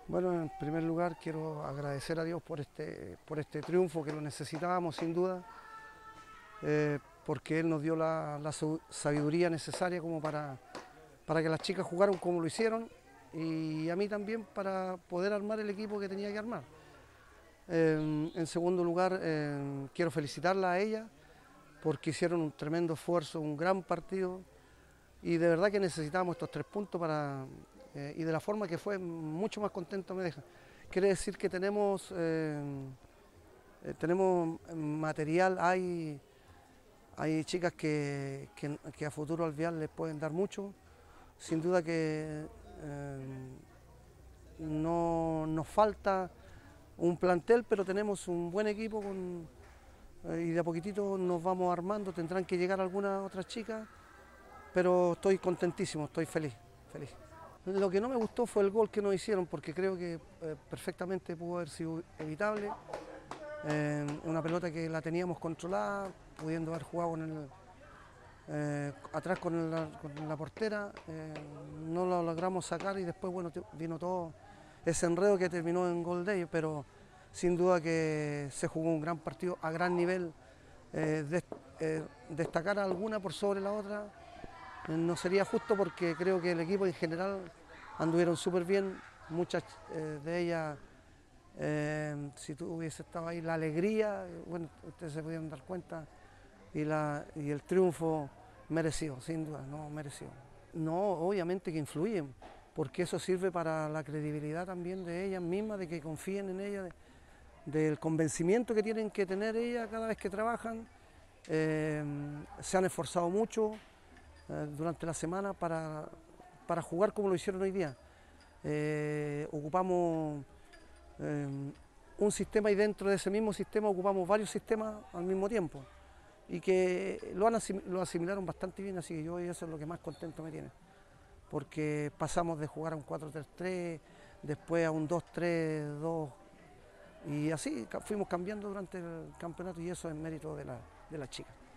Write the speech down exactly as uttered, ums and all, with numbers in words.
Bueno, en primer lugar quiero agradecer a Dios por este, por este triunfo que lo necesitábamos sin duda, eh, porque Él nos dio la, la sabiduría necesaria como para, para que las chicas jugaran como lo hicieron y a mí también para poder armar el equipo que tenía que armar. Eh, en segundo lugar, eh, quiero felicitarla a ella porque hicieron un tremendo esfuerzo, un gran partido y de verdad que necesitábamos estos tres puntos para, eh, y de la forma que fue, mucho más contento me deja. Quiere decir que tenemos, eh, eh, tenemos material, hay, hay chicas que, que, que a futuro al Vial les pueden dar mucho. Sin duda que eh, no nos falta un plantel, pero tenemos un buen equipo con, eh, y de a poquitito nos vamos armando. Tendrán que llegar algunas otras chicas, pero estoy contentísimo, estoy feliz, feliz. Lo que no me gustó fue el gol que nos hicieron, porque creo que eh, perfectamente pudo haber sido evitable. Eh, una pelota que la teníamos controlada, pudiendo haber jugado con el, eh, atrás con la, con la portera, eh, no lo logramos sacar y después bueno, vino todo ese enredo que terminó en gol de ellos, pero sin duda que se jugó un gran partido a gran nivel. Eh, de, eh, destacar a alguna por sobre la otra eh, no sería justo porque creo que el equipo en general anduvieron súper bien, muchas eh, de ellas, eh, si tú hubiese estado ahí, la alegría, bueno, ustedes se pudieron dar cuenta, y, la, y el triunfo merecido, sin duda, no merecido. No, obviamente que influyen, porque eso sirve para la credibilidad también de ellas mismas, de que confíen en ellas, de, del convencimiento que tienen que tener ellas cada vez que trabajan. Eh, se han esforzado mucho eh, durante la semana para, para jugar como lo hicieron hoy día. Eh, ocupamos eh, un sistema y dentro de ese mismo sistema ocupamos varios sistemas al mismo tiempo y que lo, han asim lo asimilaron bastante bien, así que yo eso es lo que más contento me tiene, porque pasamos de jugar a un cuatro tres tres, después a un dos tres dos y así fuimos cambiando durante el campeonato y eso es mérito de la, de la chica.